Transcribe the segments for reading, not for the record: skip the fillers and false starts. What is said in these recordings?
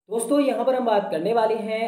दोस्तों यहाँ पर हम बात करने वाले हैं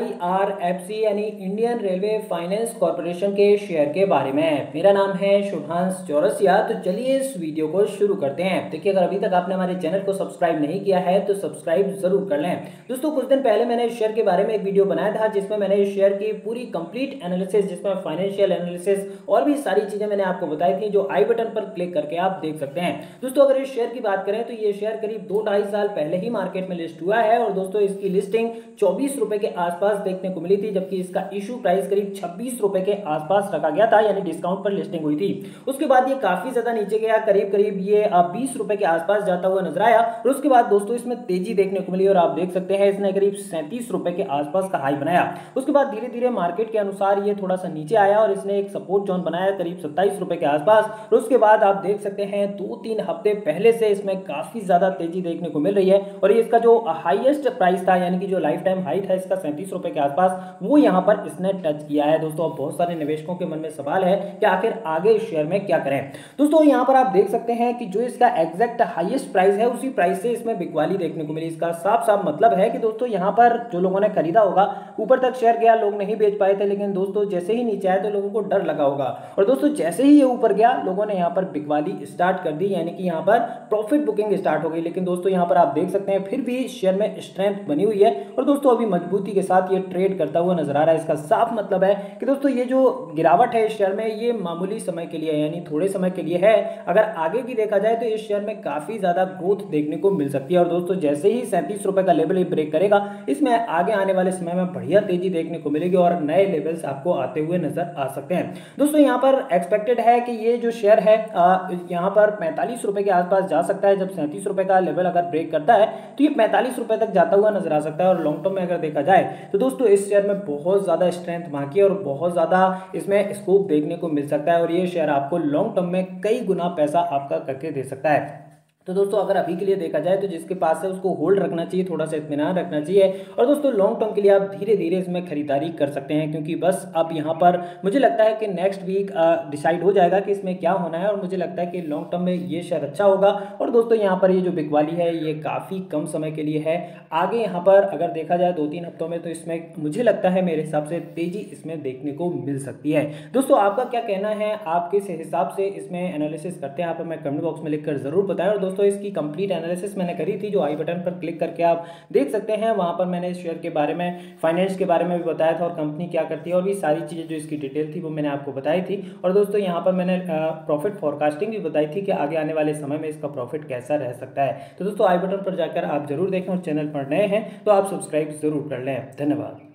IRFC यानी इंडियन रेलवे फाइनेंस कॉरपोरेशन के शेयर के बारे में। मेरा नाम है शुभांश चौरसिया। तो चलिए इस वीडियो को शुरू करते हैं। देखिए, अगर अभी तक आपने हमारे चैनल को सब्सक्राइब नहीं किया है तो सब्सक्राइब जरूर कर लें। दोस्तों, कुछ दिन पहले मैंने इस शेयर के बारे में एक वीडियो बनाया था जिसमें मैंने इस शेयर की पूरी कंप्लीट एनालिसिस, जिसमें फाइनेंशियल एनालिसिस और भी सारी चीजें मैंने आपको बताई थी, जो आई बटन पर क्लिक करके आप देख सकते हैं। दोस्तों, अगर इस शेयर की बात करें तो ये शेयर करीब 2-2.5 साल पहले ही मार्केट में लिस्ट हुआ है और दोस्तों इसकी लिस्टिंग 24 रुपए के आसपास देखने को मिली थी, जबकि इसका इशू प्राइस करीब 26 रुपए के आसपास रखा गया था, यानी डिस्काउंट पर लिस्टिंग हुई थी। उसके बाद ये काफी ज्यादा नीचे गया, करीब ये 20 रुपए के आसपास जाता हुआ नजर आया और उसके बाद दोस्तों इसमें तेजी देखने को मिली और आप देख सकते हैं इसने करीब 37 रुपए के आसपास का हाई बनाया। उसके बाद धीरे धीरे मार्केट के अनुसार ये थोड़ा सा नीचे आया और इसने एक सपोर्ट जोन बनाया करीब 27 रुपए के आसपास और उसके बाद आप देख सकते हैं 2-3 हफ्ते पहले से इसमें काफी ज्यादा तेजी देखने को मिल रही है और ये इसका जो हाईएस्ट प्राइस था, यानी कि जो लाइफ टाइम हाई था इसका 37 रुपए के आसपास, वो यहां पर इसने टच किया है। दोस्तों, अब बहुत सारे निवेशकों के मन में सवाल है कि आखिर आगे इस शेयर में क्या करें। दोस्तों, यहां पर आप देख सकते हैं कि जो इसका एग्जैक्ट हाईएस्ट प्राइस है उसी प्राइस से इसमें बिकवाली देखने को मिली। इसका साफ साफ मतलब है कि दोस्तों यहां पर जो लोगों ने खरीदा होगा, ऊपर तक शेयर गया, लोग नहीं बेच पाए थे, लेकिन दोस्तों जैसे ही नीचे आए तो लोगों को डर लगा होगा और दोस्तों जैसे ही ये ऊपर गया लोगों ने यहां पर बिकवाली स्टार्ट कर दी, यानी कि यहां पर प्रॉफिट बुकिंग स्टार्ट हो गई। लेकिन दोस्तों यहां पर आप देख सकते हैं फिर भी शेयर में स्ट्रेंथ बनी हुई है और दोस्तों अभी मजबूती के साथ ये ट्रेड करता हुआ नजर आ रहा है। इसका साफ मतलब है कि दोस्तों ये जो गिरावट है इस शेयर में, ये मामूली समय के लिए है, यानी थोड़े समय के लिए है। अगर आगे की देखा जाए तो इस शेयर में काफी ज्यादा ग्रोथ देखने को मिल सकती है और दोस्तों जैसे ही 37 रुपए का लेवल ब्रेक करेगा, इसमें आगे आने वाले समय में बढ़िया तेजी देखने को मिलेगी और नए लेवल्स आपको आते हुए नजर आ सकते हैं। दोस्तों, यहाँ पर एक्सपेक्टेड है कि ये जो शेयर है यहाँ पर 45 रुपए के आसपास जा सकता है। जब 37 रुपए का लेवल अगर ब्रेक करता है तो ये 45 रुपए तक जाता हुआ नजर आ सकता है और लॉन्ग टर्म में अगर देखा जाए तो दोस्तों इस शेयर में बहुत ज्यादा स्ट्रेंथ बाकी है और बहुत ज्यादा इसमें स्कोप देखने को मिल सकता है और ये शेयर आपको लॉन्ग टर्म में कई गुना पैसा आपका करके दे सकता है। तो दोस्तों अगर अभी के लिए देखा जाए तो जिसके पास है उसको होल्ड रखना चाहिए, थोड़ा सा इत्मीनान रखना चाहिए और दोस्तों लॉन्ग टर्म के लिए आप धीरे धीरे इसमें खरीदारी कर सकते हैं, क्योंकि बस अब यहाँ पर मुझे लगता है कि नेक्स्ट वीक डिसाइड हो जाएगा कि इसमें क्या होना है और मुझे लगता है कि लॉन्ग टर्म में ये शेयर अच्छा होगा। और दोस्तों यहाँ पर ये जो बिकवाली है ये काफ़ी कम समय के लिए है। आगे यहाँ पर अगर देखा जाए 2-3 हफ्तों में तो इसमें मुझे लगता है मेरे हिसाब से तेजी इसमें देखने को मिल सकती है। दोस्तों आपका क्या कहना है, आप किस हिसाब से इसमें एनालिसिस करते हैं, आप हमें कमेंट बॉक्स में लिखकर जरूर बताएं। और दोस्तों इसकी कंप्लीट एनालिसिस मैंने करी थी, जो आई बटन पर क्लिक करके आप देख सकते हैं। वहां पर मैंने इस शेयर के बारे में, फाइनेंस के बारे में भी बताया था और कंपनी क्या करती है और भी सारी चीजें जो इसकी डिटेल थी वो मैंने आपको बताई थी। और दोस्तों यहाँ पर मैंने प्रॉफिट फोरकास्टिंग भी बताई थी कि आगे आने वाले समय में इसका प्रॉफिट कैसा रह सकता है। तो दोस्तों आई बटन पर जाकर आप जरूर देखें और चैनल पर नए हैं तो आप सब्सक्राइब जरूर कर लें। धन्यवाद।